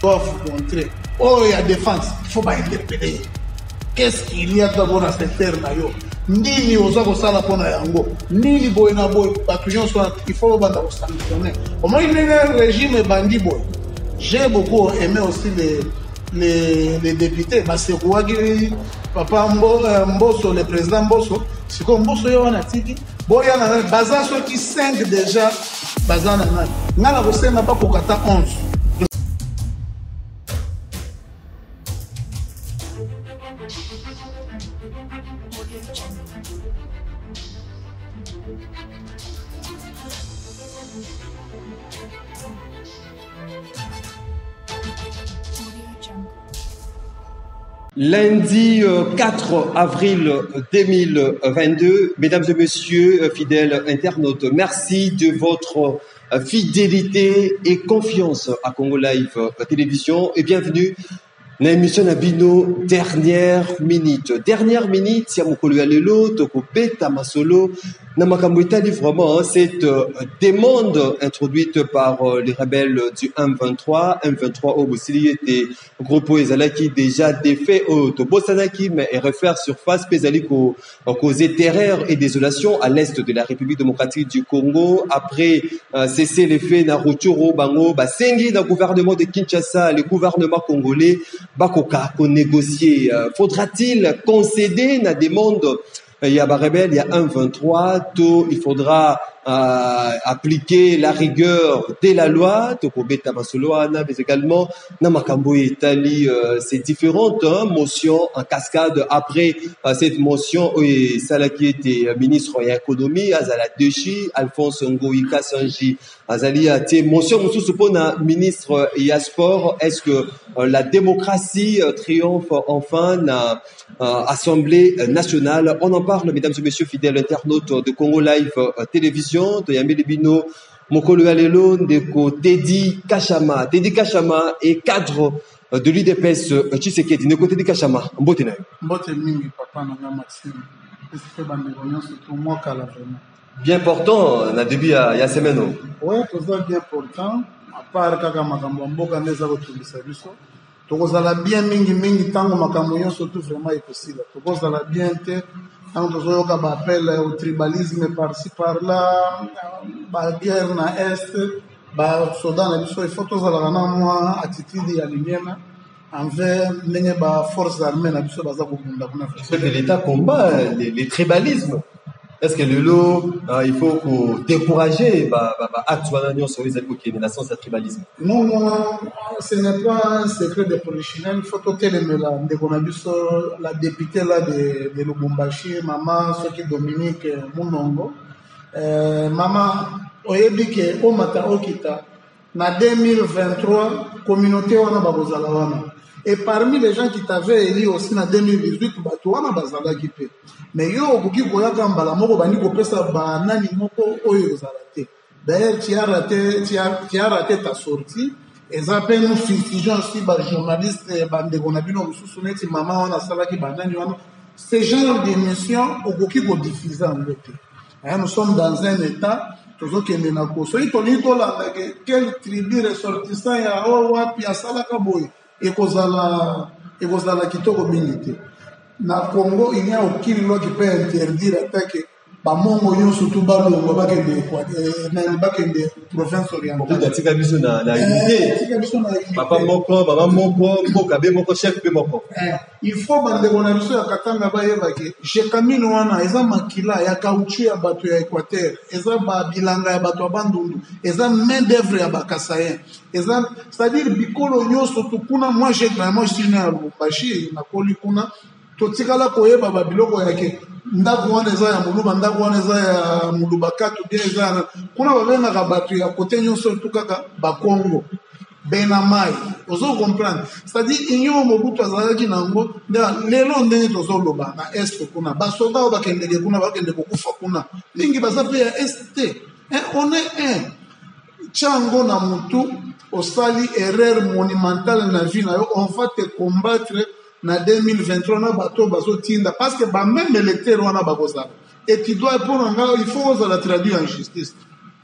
doivent montrer. Oh, il y a défense, il faut pas interpeller. Qu'est-ce qu'il y a d'abord dans cette terre là? Nini oza kosala pona yango? Nini boy na boy, il faut pas sanctionner. Au moins, il y a un régime bandit boy. J'ai beaucoup aimé aussi les députés. C'est quoi qui Papa Mbosso, le président Mbosso, c'est comme Mbosso on a dit, bon, il y a un bazar qui 5 déjà, bazar n'a pas kokata 11. Lundi 4 avril 2022, mesdames et messieurs, fidèles internautes, merci de votre fidélité et confiance à Congo Live Télévision et bienvenue dans l'émission Nabino dernière minute. Dernière minute, si à mon collègue Lelo, toko beta masolo, namakambo itali vraiment cette demande introduite par les rebelles du M23 au Boussili était groupe Ezalaki déjà défait au Tobosanaki mais refaire surface pesali causé terreur et désolation à l'est de la République démocratique du Congo après cesser les faits na Rutshuru bango basengi na gouvernement de Kinshasa, le gouvernement congolais bakoka ko négocier. Faudra-t-il concéder na demande? Il y a rebelle, il y a un 23, il faudra appliquer la rigueur de la loi, mais également Namakambo Itali, ces différentes motions en cascade après cette motion, Salaki était ministre de l'économie, Azala Dechi, Alphonse Ngoïka Sanji, Azali a été motion, ministre et sport. Est-ce que la démocratie triomphe enfin dans Assemblée nationale? On en parle, mesdames et messieurs fidèles internautes de Congo Live Télévision, de Yamé Libino, Mokolo Alelo, Ndeko Teddy Kachama. Teddy Kachama est cadre de l'UDPS Tshisekedi. Ndeko Teddy Kachama, mbote na yo. Mbote mingi, papa Nanga Maxime. C'est surtout moi qui la vraiment. Bien portant, na début ya semaine. Oui, c'est bien portant. À part kaka makambo mboka ndeza kotulisa biso. Tokozala bien mingi tango makambo surtout vraiment possible. Tokozala bien te tango tozoyoka ba appel au tribalisme par-ci par-là, ba guerre na est, ba soda na biso il faut tozala na moi attitude ya limiena envers ndenge ba forces armées na biso baza kokunda kuna. Est-ce que l'État combat les tribalismes? Est-ce que le lot, il faut décourager sur les alliés qui naissance de tribalisme? Non, ce n'est pas un secret de polichinelle. Il faut toquer la députée là de Lubumbashi, maman, ce qui Dominique Munongo. Maman, oyebike omata okita na 2023 communauté wana babozala wana. Et parmi les gens qui t'avaient élu aussi en 2018, Batouana Bazala qui peut. Mais yo, Obuki Koyaka Mbala Moko Bani Kopesa Banani Moko Oyo Zalate. D'ailleurs, tu as raté ta sortie. Et ça peut nous fustiger aussi, journalistes, Bandegonabino, Moussousouneti, Maman, on a Salaki Banani. Ce genre d'émission, Obuki Ko diffuser en Angleterre. Nous sommes dans un état, toujours qu'il y a un quel tribu ressortissant, il y a Owapi, à Salaka Boy. Ekozala kitoko mingi. Na Congo, il n'y a aucune loi qui peut interdire attaquer bamongo yo surtout balongo bakende kwa na bakende province orientale. Tika biso na unité. Papa moko, baba moko, mboka be moko, chef be moko. Il faut bande kona biso ya katanga ba yebake. Je kamino wana eza makila ya kauchu ya bato ya Équateur, eza ba bilanga ya bato bandundu, eza main d'œuvre ya bakasayen. Eza c'est-à-dire bikolo nyoso tukuna moi je suis né à Lubumbashi na koli kuna totikala koyeba ba biloko yake ndako wana eza ya muluba ndako wana eza ya mulubakatu bien eza kuna babenga bato ya kote nyonso tukaka ba Congo benamai ozo comprendre c'est-à-dire inyo mobutu azalaki nango lelo ndenge tozoloba na est kuna basoda bakendeke kuna bakende kokufa kuna mingi basape ya est on est un chango na mutu osali erreur monumentale na vie na yo on va te combattre na 2023 na bato bazotinda parce que ba même électeur wana bakozala et tu dois pour nga il faut la traduire en justice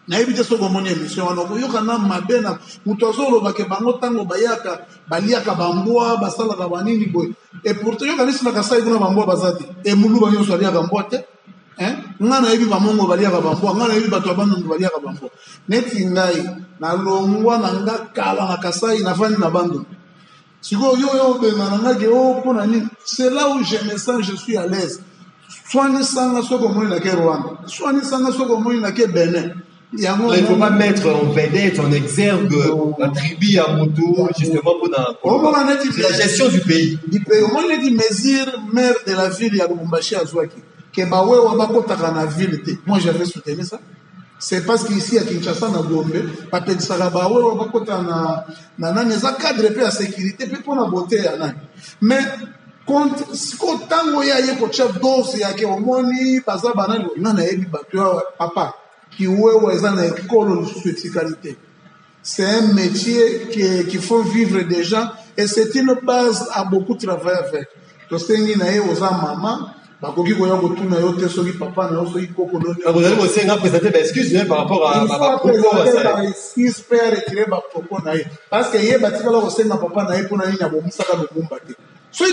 nayebi te soki omoni émission wana okoyoka na mabe na moto azolobake bango ntango bayaka baliaka bambwa basalaka banini boye et pourtant yoka nisinaka sai kuna bambwa baza te emulu banyonso aliaka mbwa te nga nayebi bamongo baliaka bambwa nga nayebi bato ya bandundu baliaka bambwa neti ngai nalongwa na nga kala na kasai nafandi na bandundu sikoyo yo obenga na nga ke mpona nini c'est là où je me sens je suis à l'aise swani sanga soki omoni nake Rwanda swani sanga soki omoni nake Benin. Il ne faut pas mettre en vedette, en exergue, la tribu à moto, justement pour la gestion du pays. Au moins, il a dit Mesir, maire de la ville, il y a Lubumbashi à Zouaki. Que Bawe Wabakota dans la ville. Moi, j'avais soutenu ça. C'est parce qu'ici, à Kinshasa, na Gombe, Pape Sarabawe Wabakota na Neza cadre à sécurité, puis pour la beauté, mais quand tango ya yeko chef dos ya ke omoni baza banani nana yebi bato papa qui ouais dans l'école de spécialité. C'est un métier qu'il faut vivre des gens et c'est une base à beaucoup travailler avec. To sengi na ye oza maman bakoki koya kotuna yo te soki papa na yo soki koko noni. Vous allez aussi présenter des excuses par rapport à ma propos ça. Excuse père retirer ba propos na ye parce que ye batikala ko senga papa na ye pona nini ya bomusaka bomumba te. Soit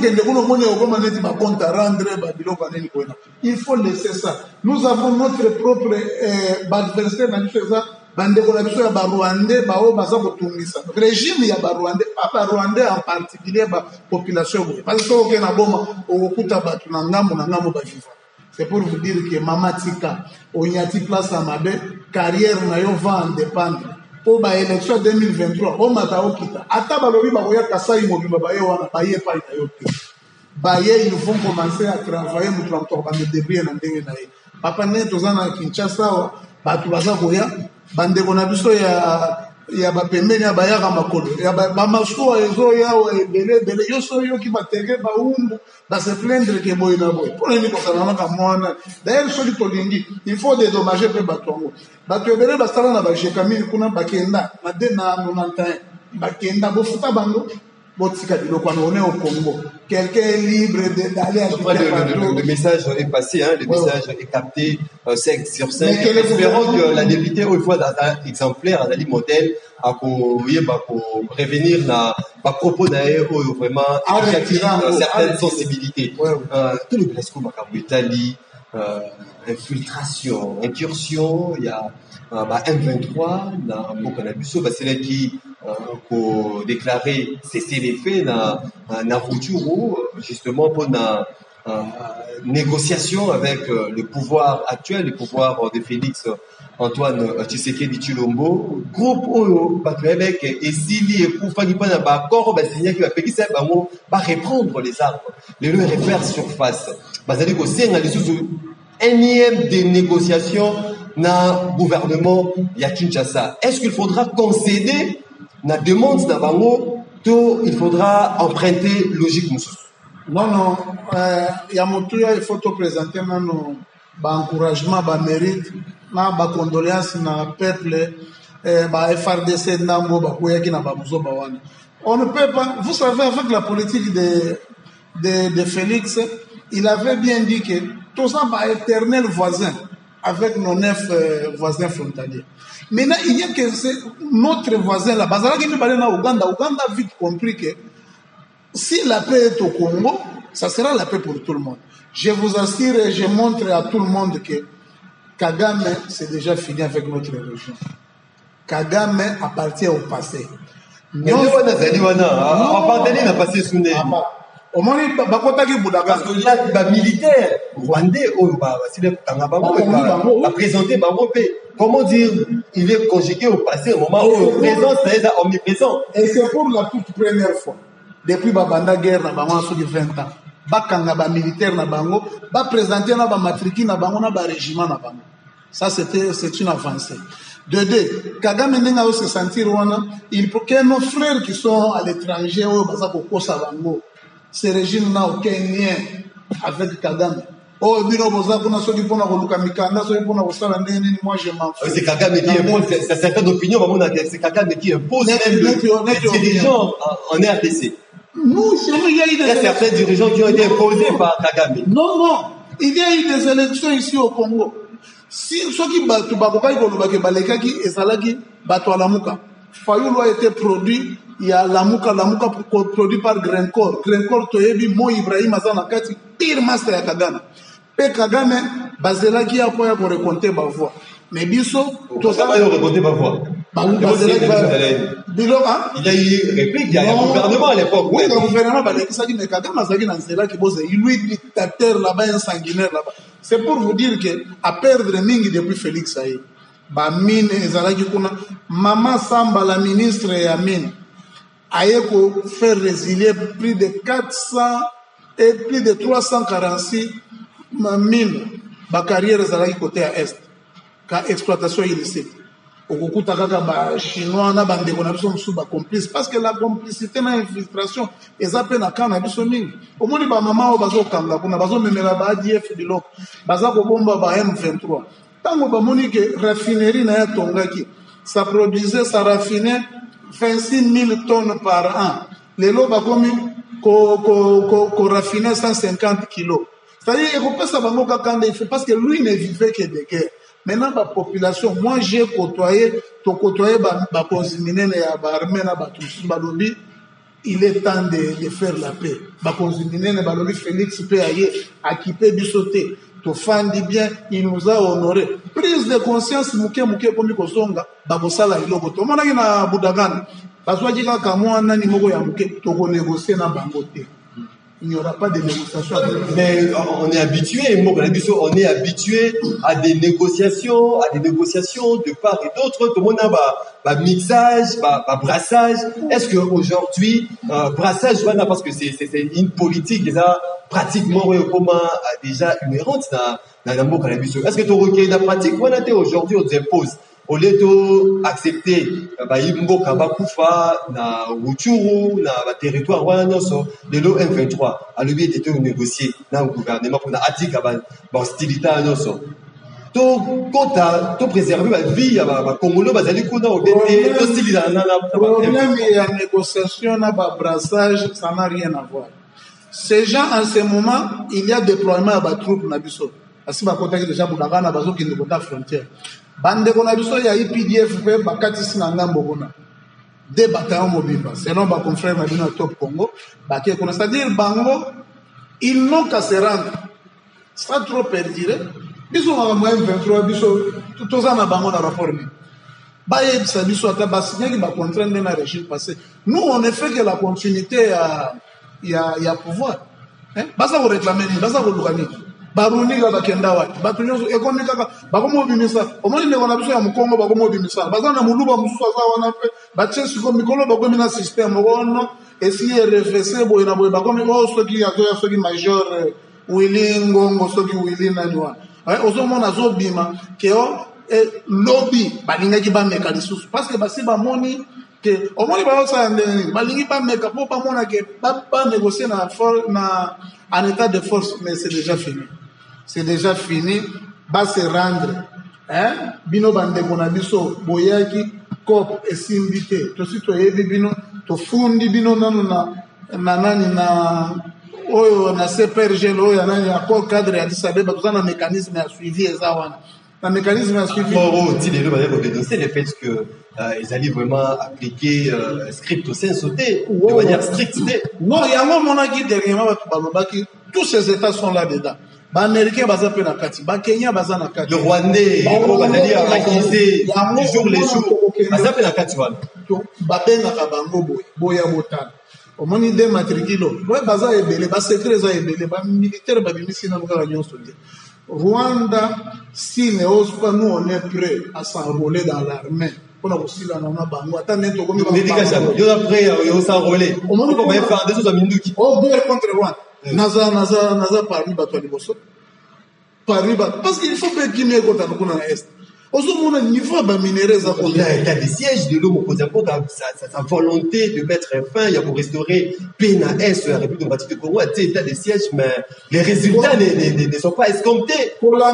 il faut laisser ça. Nous avons notre propre adversaire dans ça. Régime ya Rwandais, pas Rwandais en particulier, population. Parce que c'est pour vous dire que Mama Tika, on y a place à Mabe, carrière va en dépendre. Pour l'élection 2023, on m'a dit que ils vont commencer à travailler pour débrouiller dans le papa net aux ans Kinshasa, bande konabiso ya bapembeni ya bayaka makolo ya bamasuwa ezo yawo ebele yo so yo ki bateke baumbu se plaindre que boy na boy pour nini kosala na mwana d'ailleurs soki tolingi il faut dédommager pe batongo bato ebele basala na bajekamini kuna bakenda na 91 bakenda bofuta bango botika biloko na one au Congo quelqu'un est libre d'aller le message est passé le message est capté 5 sur 5 espérons que la députée au fois d'un exemplaire un modèle à revenir na propos d'ailleurs vraiment certaines sensibilités tout le presque Italie infiltration incursion il y a M23 na Bokanabiso c'est là qui pour déclarer cesser les faits na Rutshuru justement pour na négociation avec le pouvoir actuel, le pouvoir de Félix Antoine Tshisekedi Tshilombo groupe oyo batrevek et s'il est pour faire un accord signer qui va payer ça va reprendre les armes les leur refaire surface bazali ko senga lisusu énième des négociations na gouvernement ya Kinshasa. Est-ce qu'il faudra concéder na demande na bango to il faudra emprunter logique mususu? Non, ya motuya il faut te présenter nano encouragement mérite na condoléances na peuple FRDC ndambo bakoyaki na bamuzoba wana. On ne peut pas, vous savez, avec la politique de Félix, il avait bien dit que tout ça va éternel voisin avec nos 9 voisins frontaliers. Maintenant, il y a que notre voisin là, Ouganda a vite compris que si la paix est au Congo, ça sera la paix pour tout le monde. Je vous assure et je montre à tout le monde que Kagame, c'est déjà fini avec notre région. Kagame appartient au passé. On n'a passé sous les parce que là, les militaires rwandais a présenté comment dire, il est conjugué au passé, au moment où présent, c'est omniprésent. Et c'est pour la toute première fois, depuis la guerre, sur 20 ans, bakanga ba militaire na bango, ba présenter na ba matriki na bango na ba régiment na bango. Ça c'est une avancée. De deux, Kagame n'enga se sentir wana, il faut que nos frères qui sont à l'étranger ou baza ko kosa bango. Ce régime n'a aucun lien avec Kagame. Oh, bino boza kuna soki pona ko luka mikanda soki pona ko sala ndeni moi je m'en fous. C'est Kagame qui impose certaines opinions, c'est Kagame qui impose les dirigeants en RDC. Nous, il y a eu certains dirigeants qui ont été imposés par Kagame. Non, il y a eu des élections ici au Congo. si soki bato bakokaki kolobaki balekaki ezalaki bato ya lamuka Fayulu a été produit ya lamuka produit par Grencore toyebi Mo Ibrahim aza na kati pire master ya Kagame pe Kagame bazelaki ya po ya korekonte bavoix mais biso tosaba yo rekonte bavoix il y a eu réplique, il y a un gouvernement à l'époque. Oui, le gouvernement, il lui dictateur là-bas, un sanguinaire là-bas. C'est pour vous dire que à perdre Mingi depuis Félix Saïd, Mine ezalaki kuna Maman Samba, la ministre ya mine, a fait résilier plus de 400 et plus de 346 mines, ba carrière ezalaki côté à est, ka exploitation illicite. Okukuta kaka ba chinois na bandeko na biso musu ba complice parce que la complicité na infiltration eza pe na kana biso mingi omoni ba mama o bazo kanga kuna bazo memela ba ADF biloko baza ko bomba ba M23 tango ba moni que raffinerie na ya tongaki ça produisait ça raffinait 26 000 tonnes par an lelo ba komi ko raffinait 150 kilos c'est-à-dire il faut pas ça bango kaka parce que lui ne vivait que de guerre. Maintenant, la population, moi j'ai côtoyé ma consiminene ya barmé na batusi balobi, il est temps de faire la paix. Ma consiminene balobi Félix pe aye, akipé bisoté, to fandi bien, il nous a honoré. Prise de conscience muke komi kosonga, babosala iloko. To mona na Budagana, bazwaji kaka mwana ni moko ya muke to ko négocier na bangote. Il n'y aura pas de négociation. Mais on est habitué, on est habitué à des négociations de part et d'autre. Tout le monde a mixage, brassage. Est-ce qu'aujourd'hui, brassage, parce que c'est une politique déjà pratiquement déjà inhérente dans le monde. Est-ce que tu recueilles la pratique aujourd'hui on impose au lieu d'accepter Imboka Bakufa na Rutshuru na territoire wana nyonso de l'O23 à l'objet de négocier dans le gouvernement pour na atika ba hostilité nyonso to préserver la vie ya ba Congolais bazali kuna obete to stylisa na problème ya négociation na ba brassage ça n'a rien à voir. Ces gens en ce moment il y a déploiement ya ba troupes na biso asi ba kota déjà Bunagana bazo kinde kota frontière. Bande kona biso ya IPDF pe bakatisi na ngambo kuna de bataillon mobimba selon ba confrère na bino top Congo baké kona c'est-à-dire bango ils n'ont qu'à se rendre sans trop perdre biso na moyen 23 biso toza na bango na rapport ni ba yebisa biso ata basignaki ba contrainte na régime passé nous on ne fait que la continuité ya pouvoir hein basa ko réclamer basa ko lukani baruniga bakenda wati batu nyonso ekomi kaka bakomo bimisa omoni ndeko na biso ya mukongo bakomo bimisa bazana muluba mususu aza wana pe batie siko mikolo bakomi na système ono esi RFC boye na boye bakomi soki azoya soki major Willy Ngongo soki Willy nani wana ozomona azobima keo lobby balingaki bameka lisusu parce que basi bamoni que omoni baosala ndeni balingi bameka po bamona ke banégocier na en état de force mais c'est déjà fini va se rendre hein bino bandeko na biso boyaki cop esimbi te tosi toyebi bino tofundi bino nanu na nani na oyo na CPRG oyo nani accord cadre ya Addis Abeba toza na mécanisme ya suivi eza wana na mécanisme ya suivi dénoncer le fait que ils allaient vraiment appliquer script au sein sauté de manière stricte non yango monaki dernièrement batu balobaki tous ces états sont là dedans. Les Américains baza pe na kati, ba Kenya baza na kati. Le Rwandais, bazali accusé du jour les jours. Baza pe na kati wana. Ba benga ka bango boya botana. Omoni de matricule. Boy baza ebele, ba secret za ebele, ba militaire ba bimisi na ngala nyonso te. Rwanda si ne ose pas nous on est prêt à s'enrôler dans l'armée. On a aussi la nana bango ata neto komi ba. Yo après yo s'enrôler. On va faire des choses à Minduki. Oh guerre contre Rwanda. Naza parmi bato ya liboso parmi bato parce qu'il faut que Guinée kota kuna na est ozomona niveau ba minéraux za il y a des sièges de l'homme opposé sa volonté de mettre fin il y a pour restaurer PNAS la République démocratique du Congo il y a des sièges mais les résultats ne sont pas escomptés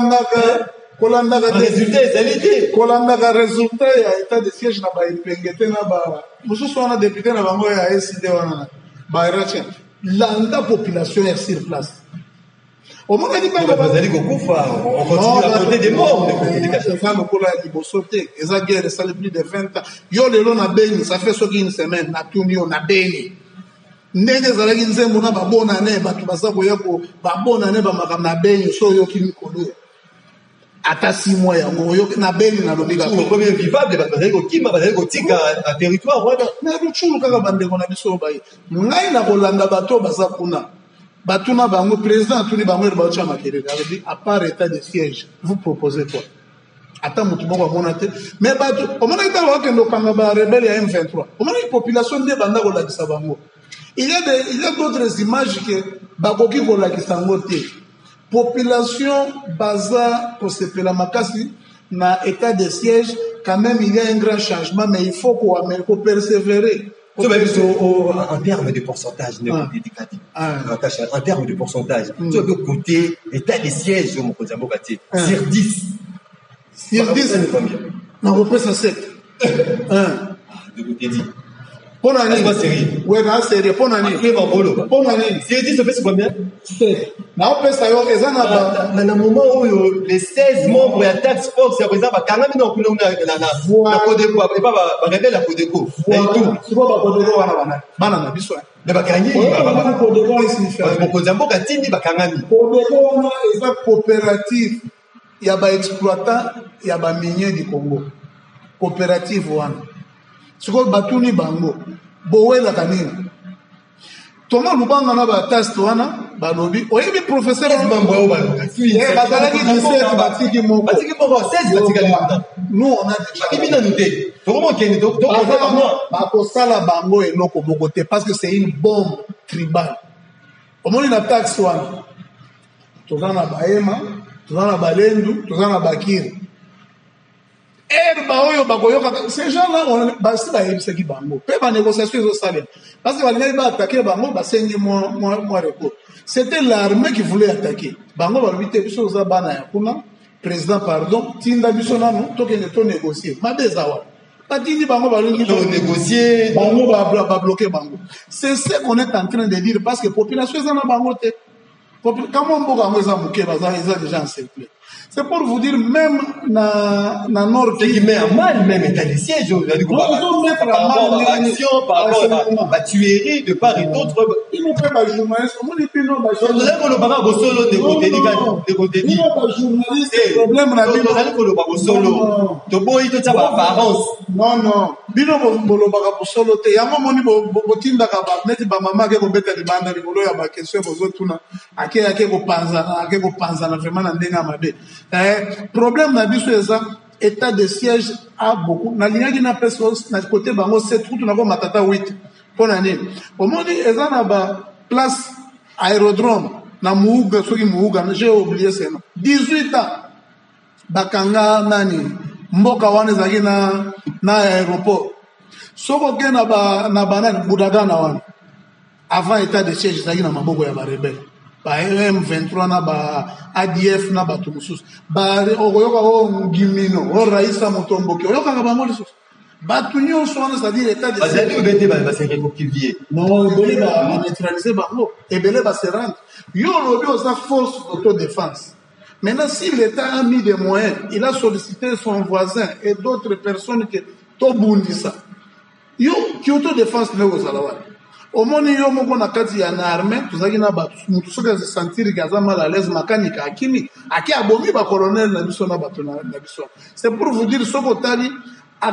kolandaka résultat ezali kolandaka résultat ya état de siège na ba ipengete na ba mosusu wana député na bango ya SD wana ba irachien landa population est sur place Au moins, on dit on continue à compter des morts. Les guerre, ça fait plus de 20 ans. Yo, le long, ça fait une semaine, on a béni. Ndenge ezalaki nzembo na babona ne bato baza koya ko babona ne bamakam na beni so yoki mikolo ata 6 mois yango yoki na beni na lobika ko premier vivable bato bazali kokima bazali kotika na territoire wana na luchulu kaka bandeko na biso baye ngai na kolanda bato baza kuna batuna bango président tuni bango ba cha makelele avait dit à part état de siège vous proposez quoi ata mutu moko amona te mais bato omona ita wakendo kanga ba rebelle ya M23 omona population de banda kolakisa bango. Il y a d'autres images que Baboki Bolakisa Ngote. Population baza pour se la makasi na état de siège, quand même il y a un grand changement, mais il faut qu'on persévérer. En termes de pourcentage, en termes de pourcentage, tu as de côté état de siège sur 10. Sur 10, on repère ça 7. De côté dit. Pour l'année. Oui, c'est pour l'année. Pour l'année. Si 10, ça fait combien? 7. Na on peut savoir que ça n'a pas. Dans le moment où les 16 membres de la task force, c'est présent, quand même, on a la Codeco, et pas arrêter la Codeco. C'est quoi la Codeco? Banana, bisous. Mais Bakani, Codeco, il signifie. Codeco, Katini, Bakangani. Codeco, c'est une coopérative. Il y a des exploitants, il y a des miniers du Congo. Coopérative, one. C'est quoi Batuni Bango? Boé la canine. Thomas Lubanga na ba test wana ba lobi. Oyebi professeur Mambo ba. Bazalaki 17 batiki moko. Batiki moko 16 batiki moko. Nous on a batiki na nute. Comment keni donc ba ko sala bango eloko bokote parce que c'est une bombe tribale. Omoni na tax wana. Tozana ba ema, tozana ba lendu, tozana ba kiri. Ces gens-là, c'est la qui bango. Peu de négociations au salaire. Parce que les gens attaquer bango, c'est moins recours. C'était l'armée qui voulait attaquer. Bango va lui dire chose à bana kuna. Président pardon, tinda bisona non, to que to négocier. Ma bezawa. Pas dit bango va lui négocier. Bango va bloquer bango. C'est ce qu'on est en train de dire parce que population est en bango te. Comment on peut ils déjà encerclé. C'est pour vous dire, même dans Nord qui met en mal, même état de siège, on va mettre en mal l'action par rapport à la tuerie de part et d'autre. Il ne peut pas journaliste. Comment il peut non pas journaliste? On ne peut pas solo de côté de côté. Il ne peut pas journaliste. Le problème là. On ne peut pas solo. Tu peux y te apparence. Non. Bino bolo baka solo te. Yango moni botinda ka ba neti ba mama ke ko beta libanda libolo ya ba question bozo tuna. Ake ko panza na vraiment na ndenga mabe. Problème na biso eza état de siège a beaucoup na lignaki na personne na côté bango 7 tout na ko matata 8 pour l'année omoni eza na ba place aérodrome na Muuga soki Muuga j'ai oublié ce nom 18 ans bakanga nani mboka wana ezaki na aéroport soko ke na banani budagana wana avant état de siège ezaki na maboko ya ba rebelle ba M23 na ba ADF na ba tumusus ba oyoka o ngimino o raisa motomboki oyoka ka bango lisusu batu nyonso wana c'est-à-dire état de siège bete ba se reconcilier non ebele ba neutraliser bango ebele ba se rendre yo lobi oza force d'autodéfense. Maintenant si l'État a mis des moyens, il a sollicité son voisin et d'autres personnes que tobundisa yo ki autodéfense ne kozalawa omoni yo moko na kati ya na armée tozaki na bato mutu soki se sentir kaza mal à l'aise makanika akimi aki abomi ba colonel na biso na bato na biso. C'est pour vous dire soko tali à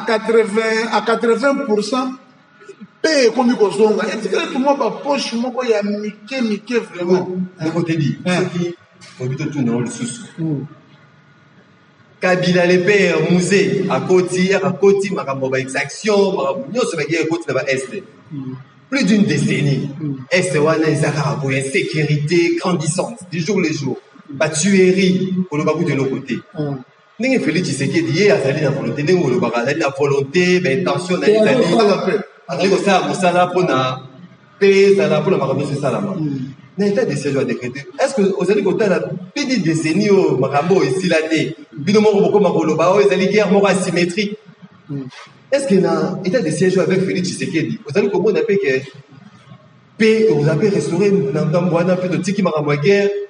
80% paye comme kozonga et tout le monde ba poche moko ya mike vraiment de côté dit qui obito tout na lisusu Kabila le père musée à côté makambo ba exaction makambo nyonso ba ki côté na ba est plus d'une décennie. Est wana ezaka pour insécurité grandissante du jour le jour. Ba tuerie pour le babu de l'autre côté. Ndenge Félix Tshisekedi ye azali na volonté ndenge le baka azali na volonté ba intention na ezali. Azali ko sa mosala pona paix za la pona makambo c'est ça là. Na état de siège décrété. Est-ce que ozali ko tala plus d'une décennie o makambo esilate bino moko boko makoloba o ezali guerre moko asymétrique. Est-ce qu'il y a un état de siège avec Félix Tshisekedi? Vous allez comprendre que paix, vous avez restauré dans Boana, peu de Tiki Maramwa guerre,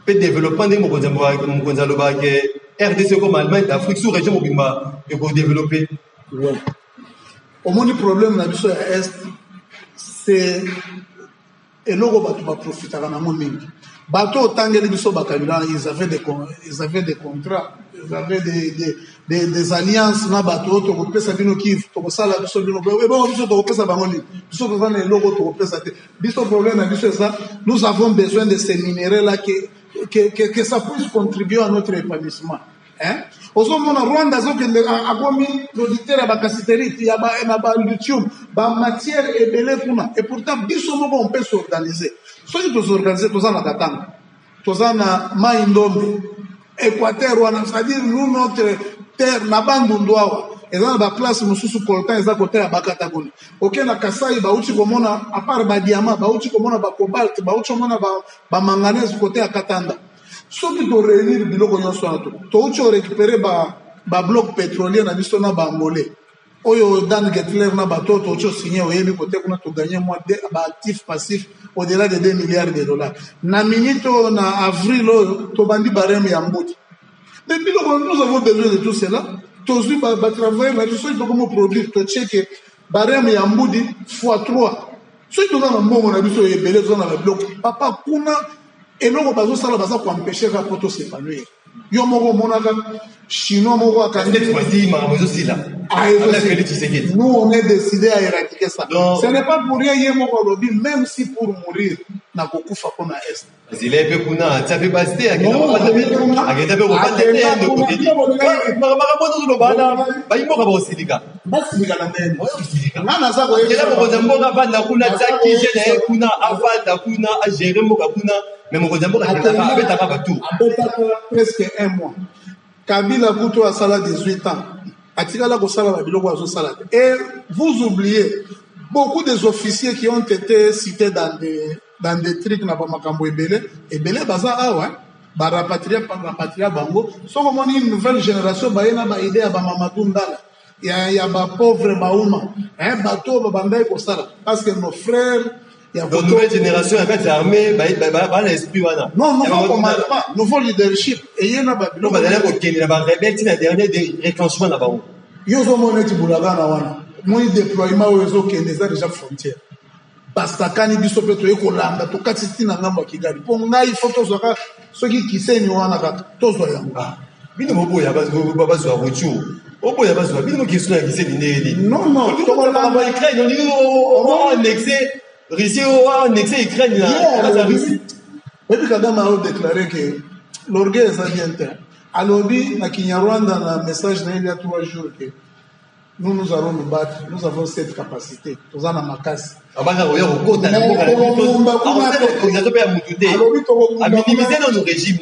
peut développer des mots RDC comme Allemagne, d'Afrique sous région mobimba et pour développer. Ouais. Au moins le problème dans l'Est, c'est et l'euro va profiter à la mingi. Bateau tangeli biso bakabila, ils avaient des contrats, ils avaient des alliances na bateau to ko pesa bino kiv to ko sala biso bino et bon biso to ko pesa bangoli biso ko na l'euro to ko pesa te biso problème na biso ça nous avons besoin de ces minéraux là que ça puisse contribuer à notre épanouissement. Hein? Ozo mona Rwanda zokende akomi l'auditeur ya bakasiterite ya ba lithium ba matière ebele kuna et pourtant biso moko on peut s'organiser. Soki to s'organiser to na katanga to na mai ndombe Équateur wana c'est-à-dire nous notre terre na bandundu awa ezana ba place mususu coltan eza côté ya bakata kuna OK na Kasai ba uti komona à part ba diamant ba uti komona ba cobalt ba uti komona ba manganèse côté ya Katanda. Soki to réunir biloko nyonso na to uti récupérer ba bloc pétrolier na biso na ba angolais oyo Dan Getler na bato to uti signé oyebi côté kuna to gagner moins de ba actif passif au-delà de 2 milliards de dollars na minito na avril to bandi barème ya mboti. Depuis nous avons besoin de tout cela. Tous les travailleurs, mais ceux qui ont produit, tu sais que barème ya mbudi x3. Ceux qui ont un bon on a vu sur les belles zones avec bloc. Papa kuna et non on va ça là pour empêcher la photo s'épanouir. Yo moko monaka chinois moko akande choisi maramozo sila. Nous on est décidé à éradiquer ça. Non. Ce n'est pas pour rien yé moko lobby même si pour mourir na kokufa kona est. Zile pe kuna tsape basté akenda ba akenda be ba tete ndo kutidi. Maramozo lo bana ba imoka ba osilika. Basilika na ndeni. Nana za ko yela ko zamboka bana kuna tsaki jene kuna avanda kuna a gérer moka kuna. Mais mon Kodambo a presque un mois. Kabila Bouto a sala 18 ans. Atikala Kosala Babiloko a sala. Et vous oubliez beaucoup des officiers qui ont été cités dans des trucs na Bamakambo Ebele baza awa ba rapatria bango. So comme on une nouvelle génération ba yena ba idée ba Mamadou Ndala. Ya ba pauvre bauma. Bato ba bandai Kosala parce que nos frères la nouvelle génération avec l'armée, l'esprit. Non, nouveau leadership. Et il y a un dernier réclenchement là-bas. Il y a un déploiement au réseau qui est déjà frontière. Basta kani biso peto eko landa to katiti na ngamba Kigali. Po ngai photo zoka soki kiseni wana ka tozo yango. Bino mobo ya baba zo retour. Obo ya bazo bino question ya kiseni ndeli. Non, to la ba Ukraine on dit on annexé Russie a annexé l'Ukraine. Et puis Kagame a déclaré que l'orgueil est bien. Alors, il y a un message il y a 3 jours que nous allons nous battre, nous avons cette capacité. Nous avons ma casse. À minimiser dans nos régimes.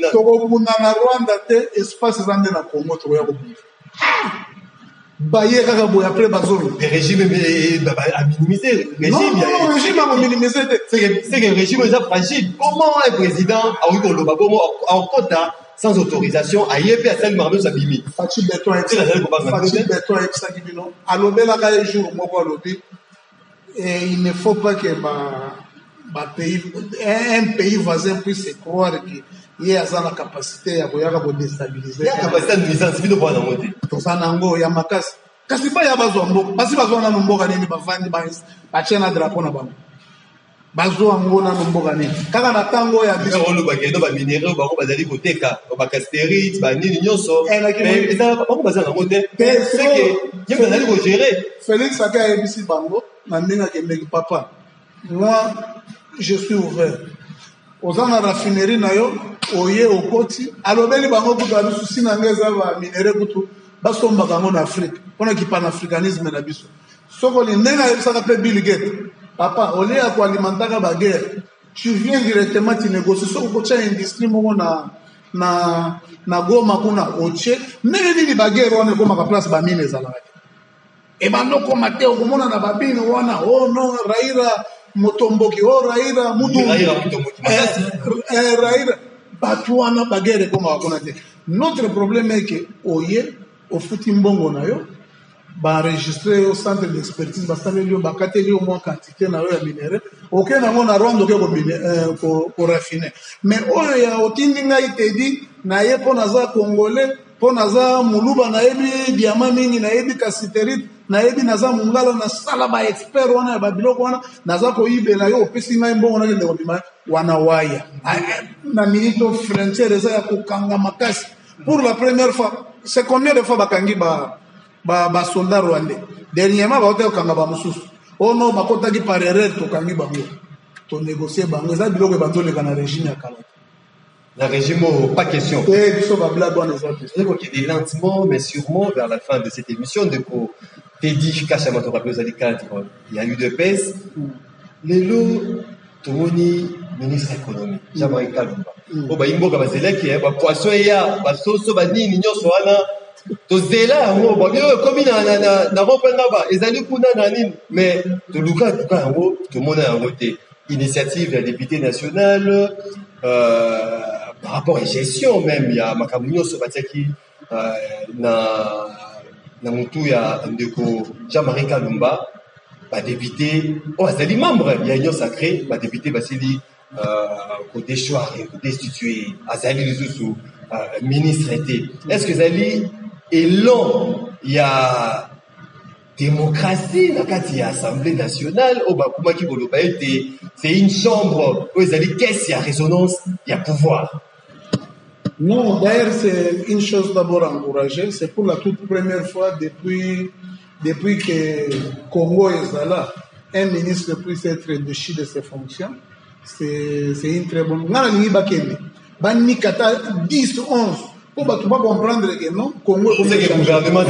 Le régime a minimisé. Le régime a minimisé. C'est que le régime est déjà fragile. Comment un président a eu en quota sans autorisation à y faire celle de Sabimi? Fatih Béton et il ne faut pas que un pays voisin puisse croire qu'il y a la capacité de déstabiliser. Il y a la capacité de nuisance, c'est de voir la montée. Tosanango, ya makasi. Kasi pas ya bazwa mboka. Basi bazwa na mboka nini bavandi ba chena drapeau na bango. Bazwa ngona na mboka nini. Kaka na tango ya biso on ba kendo ba minéraux ba ko bazali koteka, ba casterite, ba nini nyonso. Mais ça ba ko bazana montée. C'est que yeba bazali ko gérer. Félix Aka ebisi bango na ndinga kemeki papa. Moi je suis ouvert. Ozana raffinerie na yo oye okoti alobeli bango kutu abisu sina ngeza ba minéraux kutu basomba kango na Afrique pona ki panafricanisme na biso soko li nena yebisaka pe Bill Gates papa ole ya ko alimentaka ba guerre tu viens directement tu négocies soko kocha industrie moko na Goma kuna oche nene nini ba guerre wana Goma ka place ba mine ezalaka e bandoko Mateo komona na babine wana oh non Raila Motomboki oh Raila Mutu Raila batuana ba guerre Goma kuna te notre problème est que oye au fouti mbongo na yo enregistré au centre d'expertise basaleli bakateli au moins quantité na ya minéraux aucun nango na Rwanda ko raffiner mais oyo ya otindi ngai te di na ye po naza congolais po naza muluba na yebi diamant mingi na yebi casiterite na yebi naza mungala na sala ba expert wana ba biloko wana naza ko ibela yo opesi ngai mbongo na kende kobima wana waya na milito frontière eza ya kokanga makasi pour la première fois c'est combien de fois bakangi ba soldat rwandais dernièrement ba hotel kanga ba mususu ono bakotaki par erreur to kangi bango to négocier bango eza biloko batoleka na régime ya kala la régime pas question et biso ba blague wana eza donc il est lentement mais sûrement vers la fin de cette émission de ko Teddy Kachama to rappelé aux ali cadre il y a eu de baisse lelo tomoni ministre économie Jean-Marie Kalumba o ba imboka bazelaki ba poisson ya ba soso ba nini nyonso wana tozela yango babio komi na romprenga ba ezali kuna na nini mais toluka yango tomona yango te initiative ya député national par rapport à gestion même il y a makambo nyonso batiaki na mutu ya ndeko Jean-Marie Kalumba ba député azali membre ya union sacrée ba député basili ko déchoir ko destituer azali lisusu ministre était est-ce que zali élan il y a démocratie na kati ya assemblée nationale au bakumaki boloba ete c'est une chambre où ils allaient caisse ya résonance il y a pouvoir. Non, d'ailleurs c'est une chose d'abord encouragée, c'est pour la toute première fois depuis que Congo est là, un ministre puisse être déchu de ses fonctions. C'est une très bonne. Ngana ni bakende. Bani kata 10 11 pour pas comprendre que non Congo c'est que gouvernement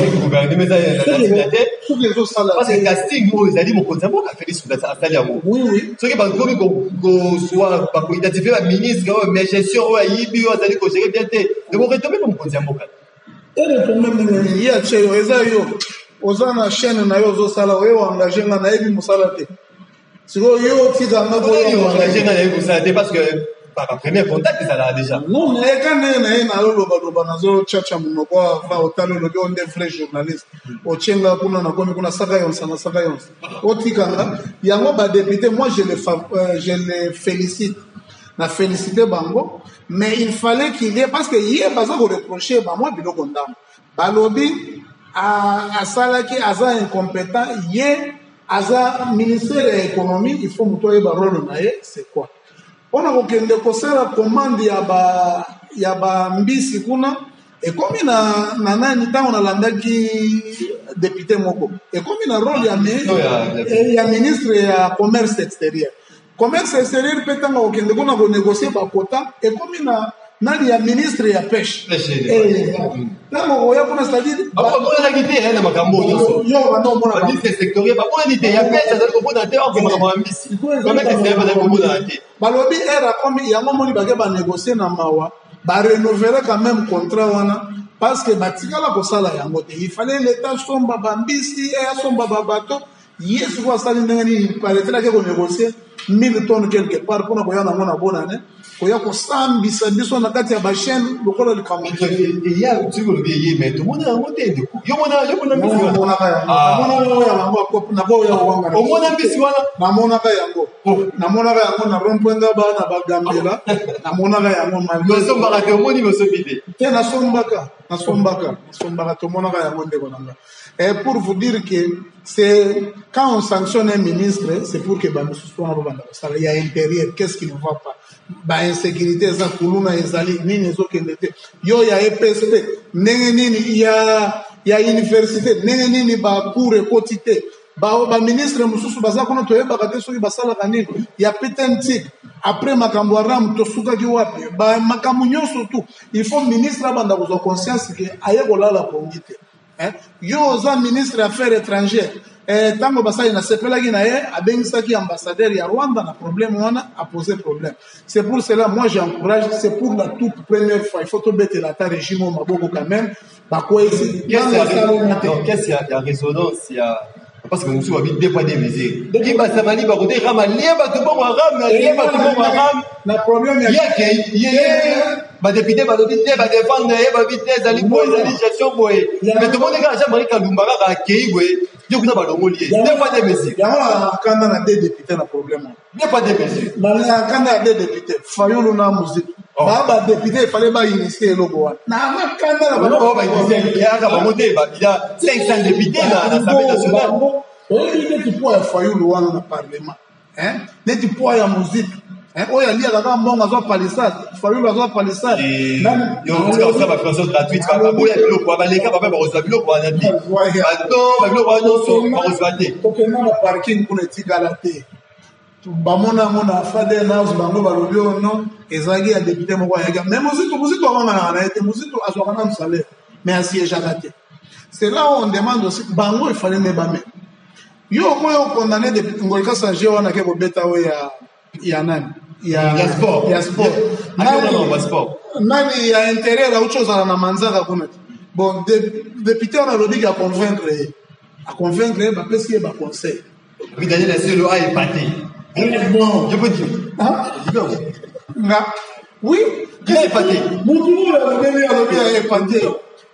tous les autres salariés parce que casting nous ils allaient mon konzamo ka Félix Oudata yango oui ce qui ba komi ko soit pas ko identifier ba ministre mais gestion o ayibi o azali ko gérer bien té de ko retomber mon konzamo ka et le problème il y a chez eza yo ozana chaîne na yo zo sala yo engagé na yebi musala te siko yo tika ngabo yo engagé na yebi musala te parce que par premier contact ça là déjà non mais quand na loba nazo chacha munoko va otalo lobi on des vrais journalistes ochenga kuna na komi kuna saka yonsa na saka yonsa otikanga yango ba député moi je les félicite na féliciter bango mais il fallait qu'il y ait parce que hier baza ko reprocher ba moi biloko ndam balobi a salaki aza incompétent hier aza ministère de l'économie il faut mutoye ba rôle na ye c'est quoi on a kokende kosala commande ya ba mbisi kuna ekomi na nani ntango nalandaki député moko ekomi na rôle ya ministre ya commerce extérieur mpe ntango kokende kuna konégocier bakota ekomi na nani ya ministre ya pêche ntango koya kuna c'est-à-dire bamonaki te na makambo nyonso ministre sectoriel bamonani te ya pêche azali komona te makambo ya mbisi commerce extérieur bazali komona te balobi era komi yango moni bake banégocier na mawa barenouveler quand même contrat wana parce que batikala kosala yango te il fallait l'état somba bambisi asomba babato ye siko asali ndenge nini paraîtrait ke konégocier 1000 tonnes quelque part mpona koya nango na bonane koya kosambisa biso na kati ya bachaîne lokola likambo ya tikolobi ye mais tomona yango te yo mona mbisi wana namonaka yango na rond-point ngaba na bagambela namonaka yango osombaka te omoni bosombi te nasombaka tomonaka yango ndeko nanga et pour vous dire que c'est quand on sanctionne un ministre c'est pour que il y a intérieur qu'est-ce qui ne va pas ba insécurité eza kuluna ezali nini ezokende te yo ya EPSP ndenge nini ya université ndenge nini ba cours ekoti te ba ministre mosusu baza kuna toyebaka te soki basalaka nini ya petentique après makambo aram tosukaki wapi ba makambo nyonso tu il faut ministre abanda kozwa conscience ke aye kolala pongi te yo oza ministre affaires étrangères tango basali na sepelaki na ye abengisaki ambassadeur ya Rwanda na problème wana a posé problème c'est pour cela moi j'encourage c'est pour la toute première fois il faut to bete la ta régime au maboko quand même bakoesi qu'est-ce qu'il y a résonance il y a parce que nous avons des points de mesures donc il va s'amali ba côté rama lieba to bon ram lieba to bon ram na problème il y a député va défendre va vite zali boy zali gestion boy mais tout le monde est jamais Kalumba ka kei boy Dieu kuna ba longoli n'est pas des mesures quand on a des députés na problème n'est pas des mesures quand on a des députés Fayulu na musique ba député il fallait pas initier le bois na quand on a ba initier ya ka ba monter ba il y a 500 députés dans l'Assemblée nationale on dit pour Fayulu wana na parlement hein dit pour ya musique oyo aliaka kaka mbongo azwa palissade Fayulu azwa palissade yotika ba financement gratuite baboya biloko baleka bape bakozwa biloko wana te biloko wana nyonso bakozwa te tokenda na parking kuna etikala te bamona yango na fade house bango balobi oyo non ezalaki ya député moko ayaki mais mozitu akanganaka na ye te mozitu azwaka na salaire mais asiégeaka te c'est là où on demande aussi bango efale me bamema yo moyo okondane député ngolika sange wana ke kobeta oyo ya nani ya sport nani ya intérieur autre chose na manzaka kuna bon député on a lobi à convaincre ba pesi ba conseil oui Daniel c'est le a épaté bon je peux dire nga oui qui est épaté mutu la lobi a épaté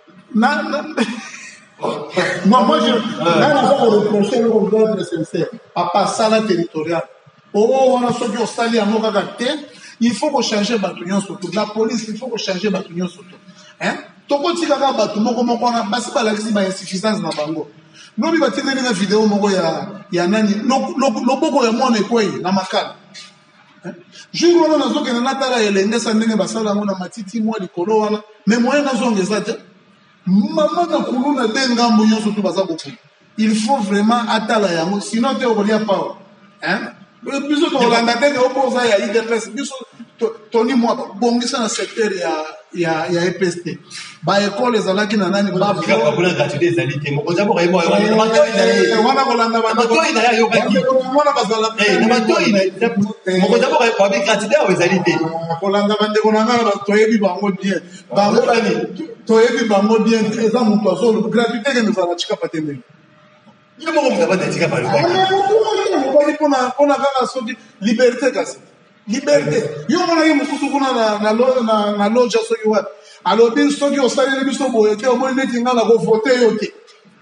moi je reprocher le gouvernement de sincère papa sala territorial on a soki osali yango kaka te il faut ko changer bato nyonso to la police il faut ko changer bato nyonso to hein tokoti kaka bato moko na basi balakisi ba insuffisance na bango lobi batindeli na vidéo moko ya nani loboko ya mwana ekwei na makala jour wana nazokende natala elengesa ndenge basala yango na matiti mwa likolo wana mais moyen nazongeza te mama na kulu na de ngambo nyonso to baza kokuna il faut vraiment atala yango sinon te okolia pawa hein biso tolanda te ke opoza ya IDPS biso toni mwa bongisa na secteur ya EPST ba école ezalaki na nani ba kuna gratuité ezali te mokonza bo remo wana kolanda bana matoi na yo baki wana bazala na matoi na mokonza bo remo ba gratuité ezali te kolanda bande konanga toyebi bango bien bango toyebi bango bien eza mutu azolo gratuité ke nous ala chika patende il moko mutaba datika ba lo pona kaka soki liberté kasi liberté yo monaki mosusu kuna na loja soki wapi alobi soki osaleli biso boye te omoni neti nga na kovote yo te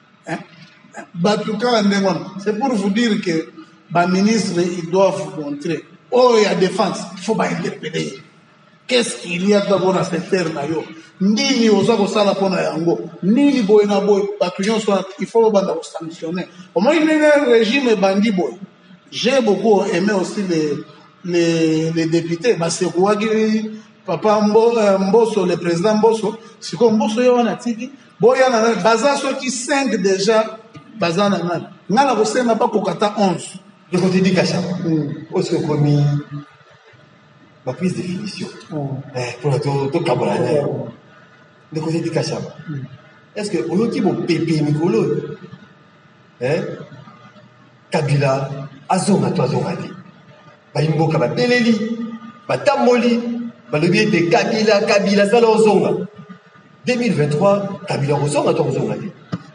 bato kaka ndenge wana c'est pour vous dire que baministre ils doivent montrer oyo ya défense il faut bainterpeller qu'est-ce qu'il y a d'abord na secteur na yo nini oza kosala mpona yango nini boye na boye bato nyonso il faut babanda kosanctionner omoi ndenge régime ebandi boye j'ai beaucoup aimé aussi les députés basekouaki papa Mbosso le président Mbosso siko Mbosso yo wana tiki boya na baza soki 5 déjà baza na ngana ngana kosenga pa kokata 11 de côté du Kachaba parce que comme ma prise de définition pour la to kabolana de côté du Kachaba est-ce que on dit bon pépé Mikolo Kabila azonga to azonga te bayimboka babeleli batamoli balobi ete Kabila sala ozonga 2023 Kabila ozonga to ozonga te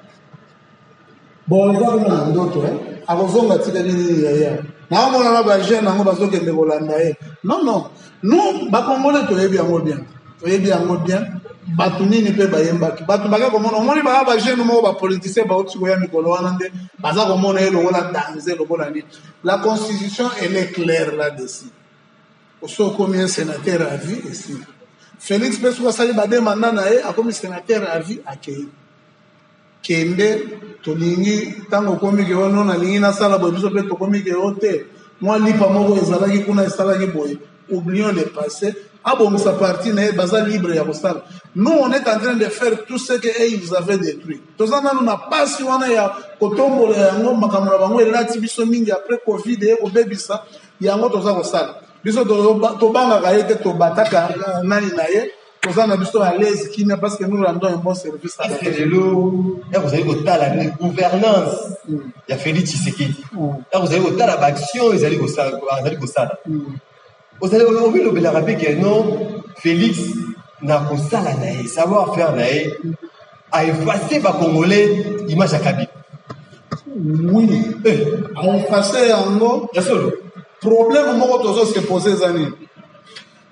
bon eza kuna ndoto akozonga tika nini yaya naomona na bajeune yango bazokende kolanda ye non nous bakongole toyebi yango bien bato nini mpe bayembaki bato baka komona omoni baka bajeune moko bapoliticien bauti koya mikolo wana nde baza komona ye lokola danger lokola nini la constitution elle est claire là-dessus oso okomi un sénateur à vie ici Félix mpe soki asali bademanda na ye akomi sénateur à vie akei kende tolingi ntango okomi ke ono nalingi nasala boye biso mpe tokomi ke o te mwa lipa moko ezalaki kuna esalaki boye oublions le passé abongisa parti na ye baza libre ya kosala nous on est en train de faire tout ce que ils avaient détruit toza nanu na pasi wana ya kotombola yango makambo na bango elati biso mingi après covid ye kobebisa yango toza kosala biso tobangaka ye te tobataka nani na ye toza na biso à l'aise kimia parce que nous rendons un bon service à la vous avez kotala gouvernance ya Félix Tshisekedi vous avez kotala baaction ezali kosala vous allez ouvrir le rappeler que non Félix n'a kosala na ye savoir faire na ye a effacé ba congolais image ya Kabila oui a effacé yango ya solo problème moko tozo se poser zani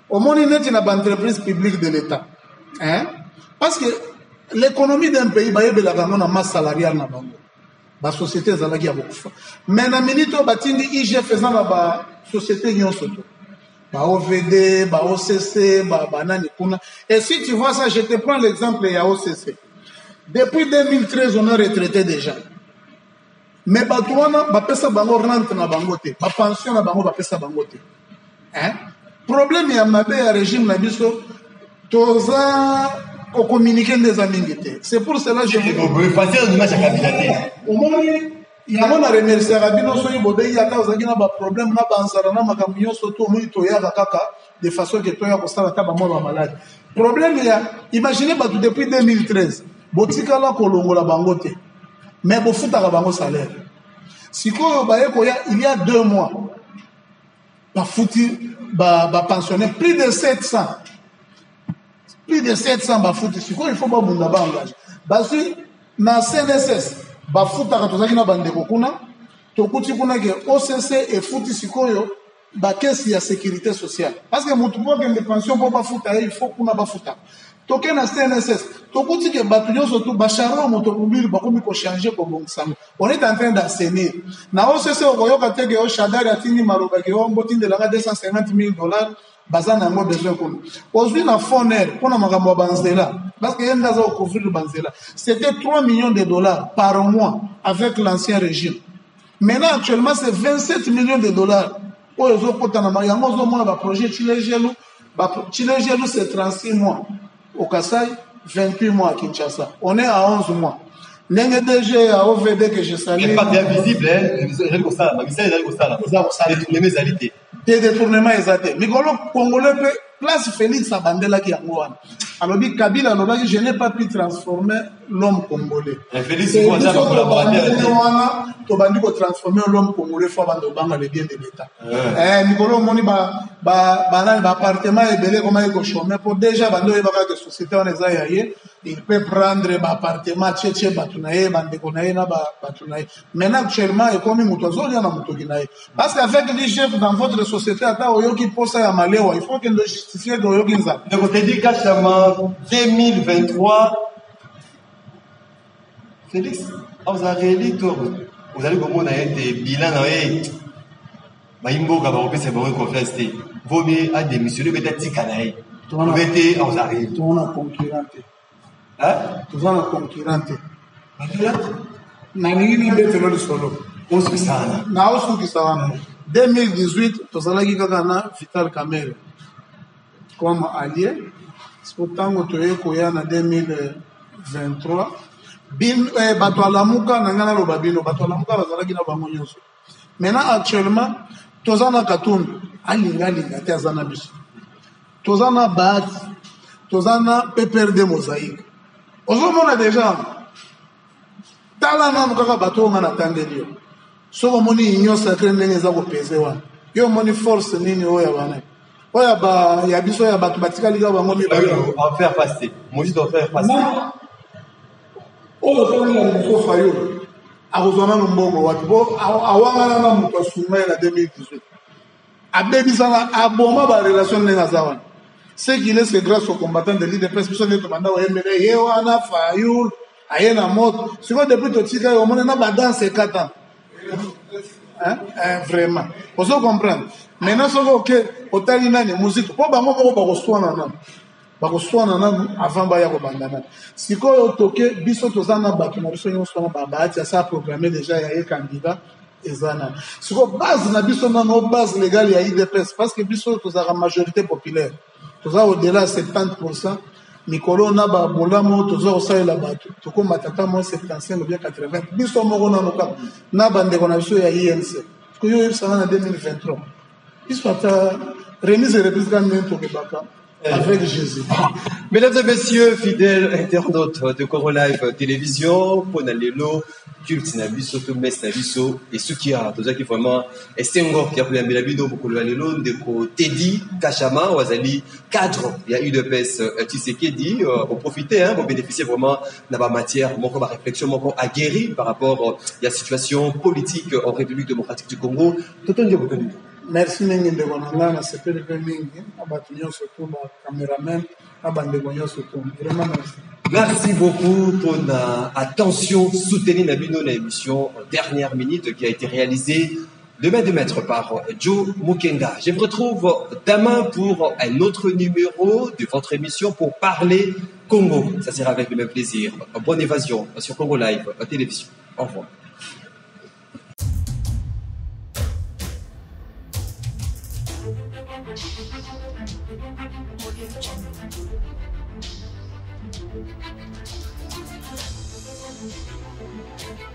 Au moins, il y a une entreprise publique de l'État. Hein? Parce que l'économie d'un pays, il y a une masse salariale. La société est beaucoup. Mais dans la minute, il y a une société qui est OVD, OCC, et si tu vois ça, je te prends l'exemple de OCC. Depuis 2013, on a retraité déjà. Mais Batouana, Bapesa Bango rentre na Bangote. Ma pension na Bango, Bapesa Bangote. Hein? Problème, il y a un régime, Nabiso, Toza, au communiqué des amis. C'est pour cela que je vous faire une image à candidater. Au moins, il y a un remercié Rabino, il y a un problème, de façon que tu as malade. Problème, il y a, imaginez, depuis 2013, Botika la Kolongo la Bangote. Mais il faut que salaire. Si il y a 2 mois, pensionné plus de 700. Plus de 700 bafouti. Si il faut pas engagé. Parce que dans le CNSS, bafuta katozaki na bandeko kuna, tokuti kuna ke OCC et fouti sikoyo, caisse ya sécurité sociale. Parce que mutu po ke pension po bafuta, il faut kuna bafuta. Toke na CNSS, tokuti ke batu nyoso tu bacharo motomobile bakomi ko changer ko bongsango. On est en train d'assainir. Na OCC okoyoka teke o shadari atini maroba ke o mbotinde la $250,000. Bazana ngo besoin kono. Aujourd'hui na Foner pona makambo banzela parce que yenda za couvrir le banzela. C'était $3 millions par mois avec l'ancien régime. Maintenant actuellement c'est $27 millions. Oyo zo kota na yango zo mona ba projet Chilejelu, Chilejelu c'est 36 mois. Au Kasai 28 mois à Kinshasa. On est à 11 mois. N'enge DG à OVD que je salue. Mais pas bien visible hein, il comme ça, les mésalités. Des détournements exaltés. Mikolo Congolais peut place Félix Abandela qui a moi. Alors dit Kabila dit je n'ai pas pu transformer l'homme congolais. Félix c'est quoi ça pour collaborateur? To bandi ko transformer l'homme congolais faut bando banga le bien de l'État. Mikolo moni appartement et belé comment il ko chômer pour déjà bando e baka que société on est ailleurs. Il peut prendre appartement tchétché batunaye bandeko naye na batunaye. Maintenant actuellement et comme mutozo ya na mutokinaye. Parce qu'avec les chefs dans votre société ata oyoki posa ya malewa, il faut que le justifier de oyoki nza. Donc on te dit Kachama 2023 Félix, vous avez comment des bilans Maïmbo Gabarope c'est bon confiance. Vaut mieux à démissionner peut-être Tikanaï. Vous êtes aux arrêts. On a concurrent. Hein? Tout ça, on a concurrent. Nani betelo solo. On se sana. Na osu kisana. 2018 tozalaki kaka na Vital Kamerhe comme allié. Spotango toye koya na 2023. Bato alamuka na ngana loba bino bato alamuka bazalaki na bango nyonso. Maintenant actuellement tozana Katumbi alinga te azana biso. Tozana Bat, tozana PPRD Mosaïque. Ozomona déjà talana kaka bato ngana tandelio. Soko moni union sacrée ndenge za ko pese wana. Yo moni force nini oya bana. Oya ba ya biso ya bato batikali ga bango mi ba. En faire passer. Moi je dois faire passer. Oyo toni ya biso fayo. Akozona mbongo watu bo awanga na muto asuma na 2018. Abebisana aboma ba relation ndenge za wana. Ce qu'il est, c'est grâce aux combattants de l'IDPS. Puis on est demandé au MLA, Yewana, Fayoul, Ayena Mot. Souvent, depuis tout petit, on est dans ces 4 ans. Vraiment. Pour ça, comprendre. Maintenant, c'est OK. Au Talina, les musiques. Pour moi, on va reçoit avant Baya Bandana. Si quoi au toqué, biso tozana batu na biso nyonso na babati ça programmé déjà il y a un candidat ezana. Si quoi base na biso na no base légale ya IDPS parce que biso tozara majorité populaire. Toza au-delà de 70%, Mikolo na ba bolamo toza osalela batu. Toko matata mo 75 ou bien 80. Biso moko na noka na bande kona biso ya INC. Ko yo yebisa na 2023. Biso ata remise et reprise to kebaka avec Jésus. Mesdames et messieurs, fidèles internautes de Congo Live Télévision, Ponalelo, Culte Nabiso, Tomes Nabiso, et ce qui a, tout ça qui vraiment, et c'est encore qui a pris un belabido pour le Alelo, de Teddy, Kachama, Wazali, cadre, il y a eu de pèse, Tshisekedi, pour profiter, pour bénéficier vraiment de la matière, mon comme réflexion, mon comme aguerri par rapport à la situation politique en République démocratique du Congo. Tout un Merci mingi ndeko na nga na sepeli pe mingi na bato nyonso tu ba cameraman na bandeko nyonso tu. Vraiment merci. Merci beaucoup pour la attention soutenue dans l'émission Dernière Minute qui a été réalisée de main de maître par Joe Mukenga. Je vous retrouve demain pour un autre numéro de votre émission pour parler Congo. Ça sera avec le même plaisir. Bonne évasion sur Congo Live Télévision. Au revoir. Audio Jungle.